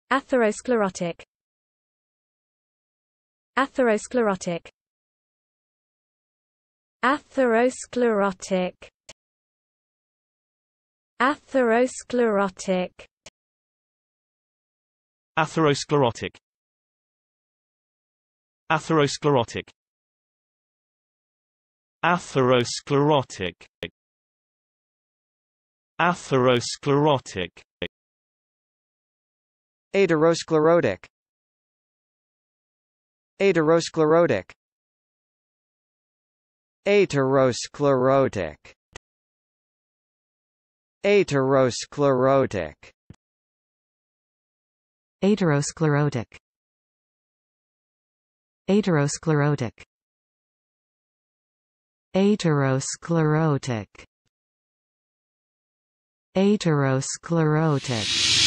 Atherosclerotic. Atherosclerotic. Atherosclerotic. Atherosclerotic. Atherosclerotic. Atherosclerotic. Atherosclerotic. Atherosclerotic. Atherosclerotic. Atherosclerotic. Atherosclerotic. Atherosclerotic. Atherosclerotic. Atherosclerotic. Atherosclerotic. Atherosclerotic.